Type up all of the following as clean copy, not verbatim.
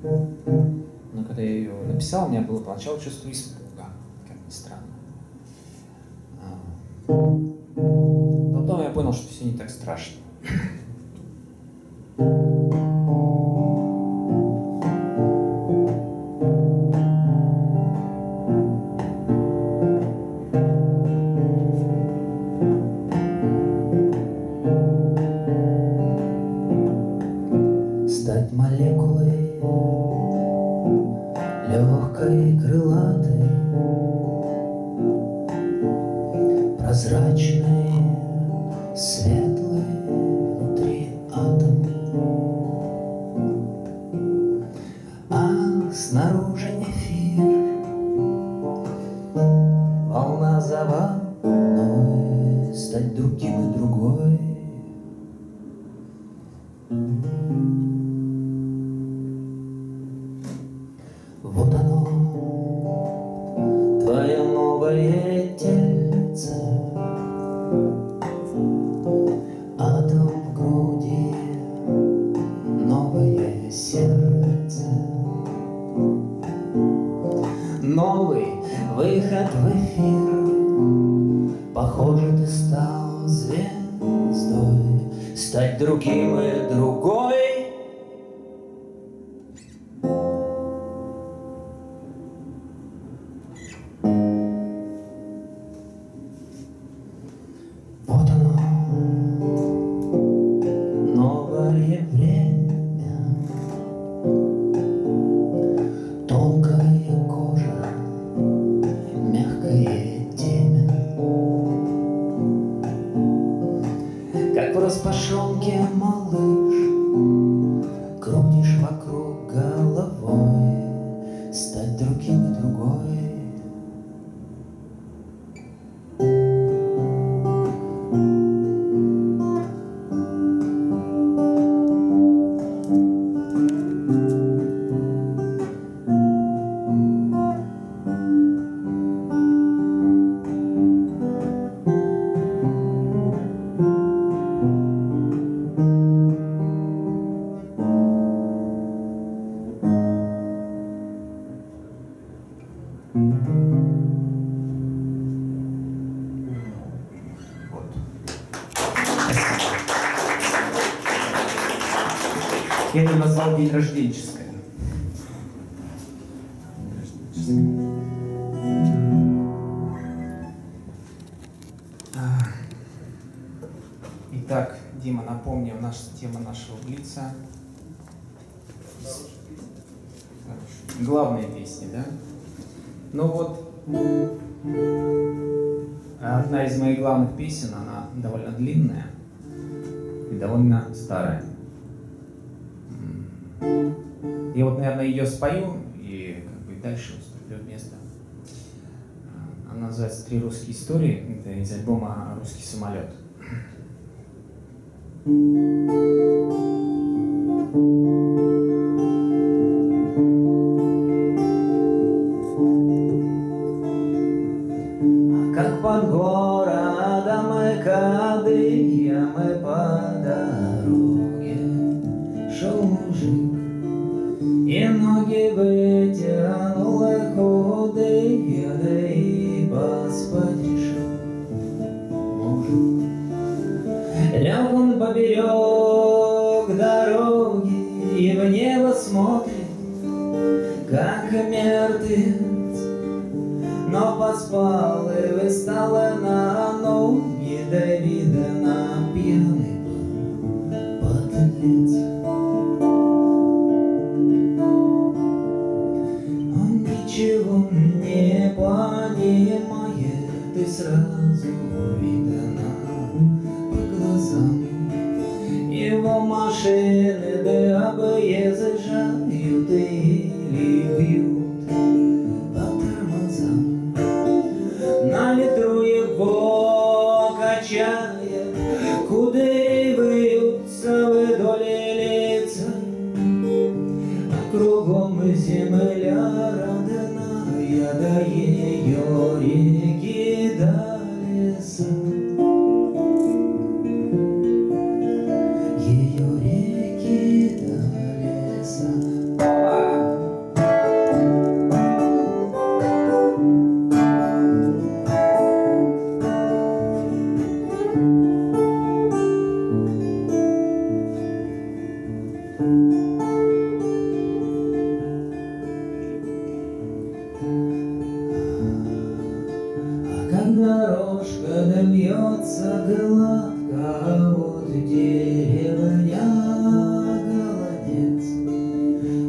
Но когда я ее написал, у меня было поначалу чувство испуга, как ни странно. Потом я понял, что все не так страшно. Стать молекулой легкой, крылатой, прозрачной, светлой внутри атом, а снаружи эфир, волна за волной, стать другим и другой. Вот оно, твое новое тельце, атом в груди, новое сердце, новый выход в эфир. Похоже, ты стал звездой, стать другим и другой. Вот оно, новое время, тонкая кожа, мягкое темя, как в распашонке малыш, крутишь вокруг головой, стать другим и другой. Я ее назвал «День рожденческое». Итак, Дима, напомним, тема нашего блица. Главные песни, да? Ну вот, одна из моих главных песен, она довольно длинная и довольно старая. Я вот, наверное, ее спою и как бы дальше уступлю место. Она называется «Три русские истории». Это из альбома «Русский самолет». Как под городом и кадыем и по дороге шел мужик, и ноги вытянул худые, да и поспать решил мужик. Ляг он поперек дороги и в небо смотрит, как мертвец, но поспал и встал на ноги, да видно пьяный был подлец. Он ничего не понимает, и сразу видно по глазам. Его машины да объезжают или бьют по тормозам. На ветру его качает, кудри вьются вдоль лица, а кругом земля родная, да ее реки до леса. Ее реки до леса.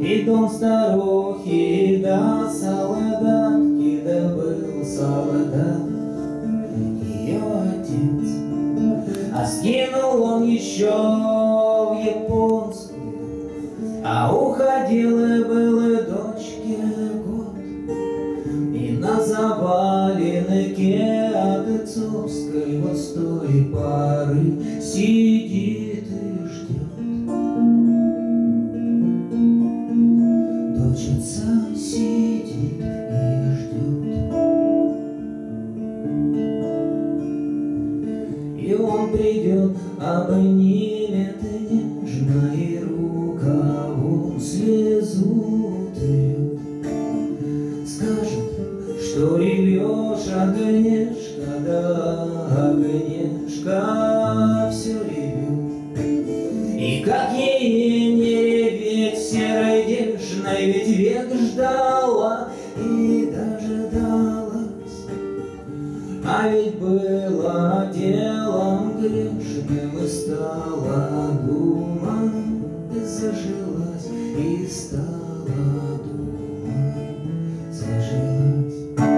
И дом старухи, да солдатки, да был солдат ее отец. А скинул он еще в японскую, а уходил и был и дочке год. И на заваленке отцовской вот с той поры сидит и ждет. Дочь отца сидит и ждет. И он придет, обнимет нежно и рукавом слезу трет. Скажет, что ревешь, Агнешка, да Агнешка все ревет. И как ей не реветь серой дежной, ведь век ждала и дождалась. А ведь было делом грешным и стала дума, зажилась и стала дума, зажилась.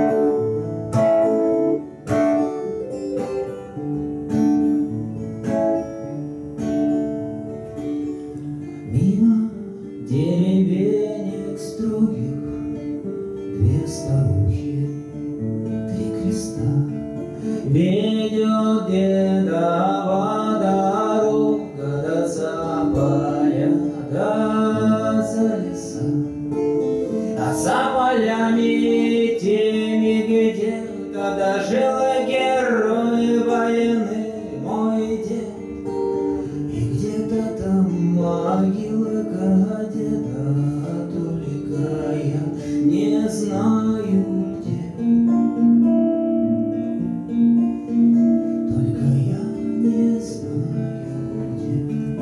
Мимо деревенек строгих две старухи, три креста. Ведет дедова дорога, да за поля, да за леса. А за полями теми, где когда жил герой войны мой дед. И где-то там могилка деда, только я не знаю где. Только я не знаю где.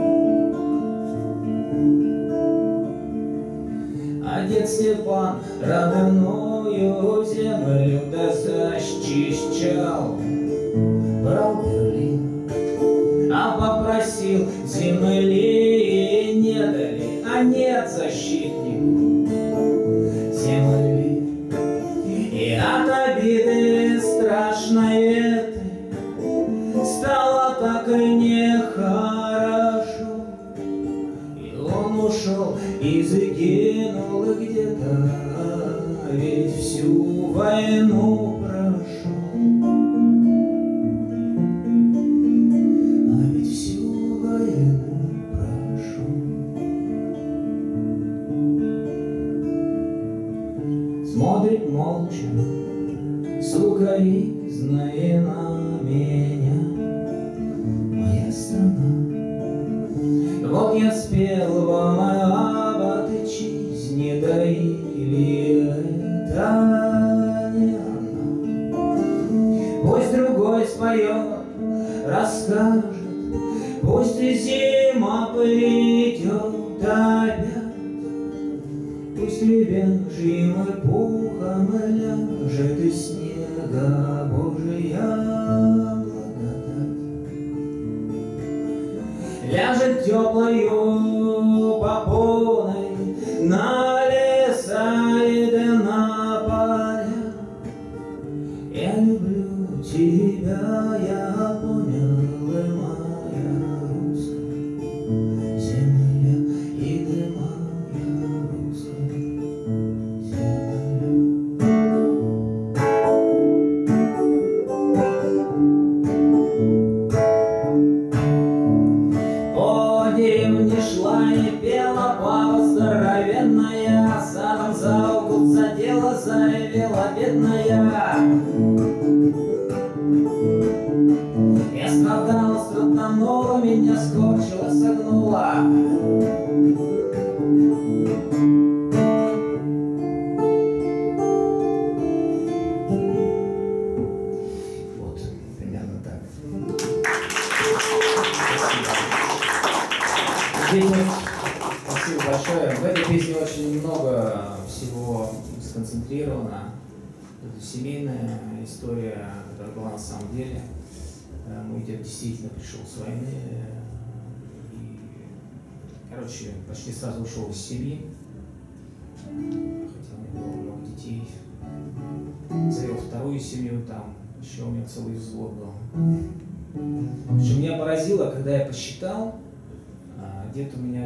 А дед Степан родную землю да защищал, брал Берлин, а попросил земли не дали, а нет защитнику земли. И от обиды страшной этой стало так и нехорошо. И он ушел и загинул где-то, ведь всю войну прошел. А ведь всю войну прошел. Смотрит молча, сукоризная на меня моя страна. Вот я спел вам об отчизне, да или это не она. Пусть другой споет, расскажет, пусть и зима придет опять. Пусть ребяжьим и пухом ляжет из снега Божия благодать. Ляжет теплою попоной на леса и да на поля. Я люблю тебя, я понял, и моя русская земля, и ты моя русская земля. По деревне шла и пела баба здоровенная, садом за угол задела, заревела бедная. Я страдала, страднула, меня скорчила, согнула. Вот, примерно так. Спасибо большое. В этой песне очень много всего сконцентрировано. Это семейная история, которая была на самом деле. Мой дед действительно пришел с войны и, короче, почти сразу ушел из семьи. хотя у него было много детей. Завел вторую семью, там еще у меня целый взвод был. Что меня поразило, когда я посчитал, где-то у меня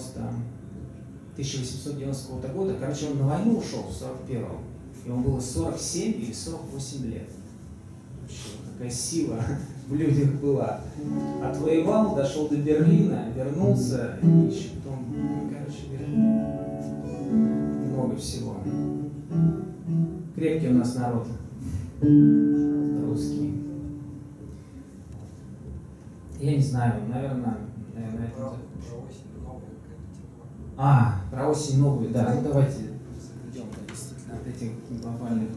1890 года, короче, он на войну ушел в 41-м, и он было 47 или 48 лет. Вообще, какая сила в людях была. Отвоевал, дошел до Берлина, вернулся, и еще потом, короче, много всего. Крепкий у нас народ, русский. Я не знаю, наверное, это... Про осень новую, да. Ну давайте идем от этих глобальных.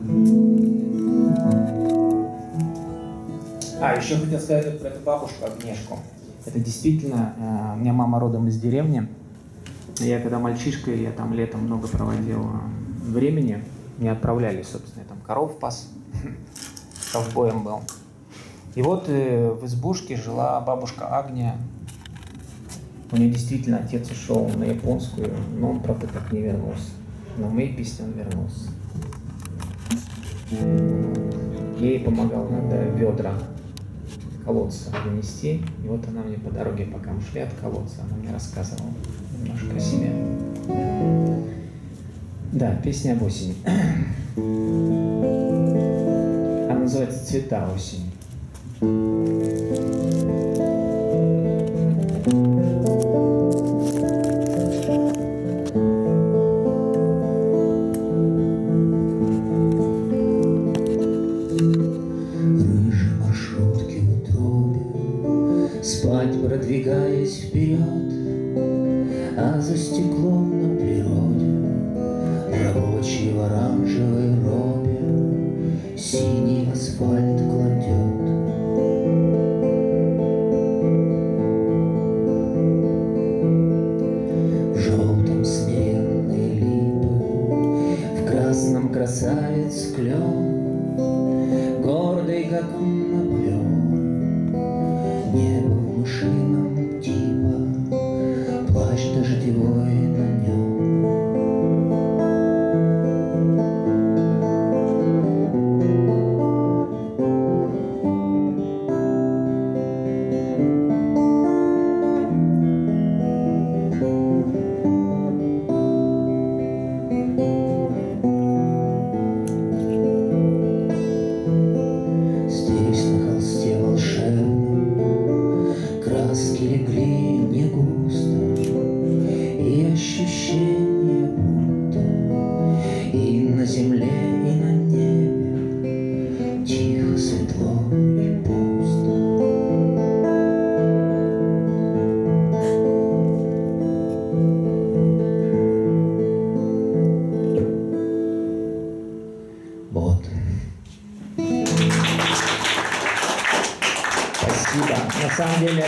Еще хотел сказать про эту бабушку Агнешку. Это действительно, у меня мама родом из деревни. Я когда мальчишкой, я там летом много проводил времени. Меня отправляли, собственно, я там коров пас, ковбоем был. И вот в избушке жила бабушка Агния. У нее действительно отец ушел на японскую, но он, правда, так не вернулся. Но в моей песне он вернулся. Я ей помогал иногда ведра колодца донести. И вот она мне по дороге, пока мы шли от колодца, она мне рассказывала немножко о себе. Да, песня об осени. Она называется «Цвета осени». Продвигаясь вперед, а за стеклом на природе рабочий в оранжевой робе синий асфальт кладет. В желтом смиренные липы, в красном красавец клен, гордый как Наполеон, небо в мышином типа, плащ дождевой на нем. Здесь на холсте волшебном краски легли не густо, и ощущение будто и на земле, и на небе тихо, светло и пусто. Вот. Спасибо. На самом деле,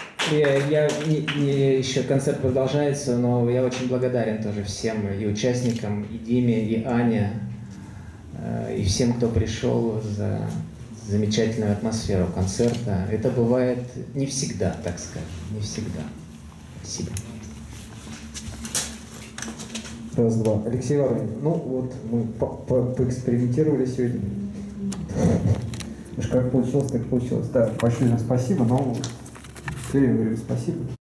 еще концерт продолжается, но я очень благодарен тоже всем, и участникам, и Диме, и Ане, и всем, кто пришел за замечательную атмосферу концерта. Это бывает не всегда, так скажем, не всегда. Спасибо. Раз, два. Алексей Воронин. Ну вот, мы поэкспериментировали сегодня. Уж как получилось, так получилось. Да, большое спасибо, но все время говорим спасибо.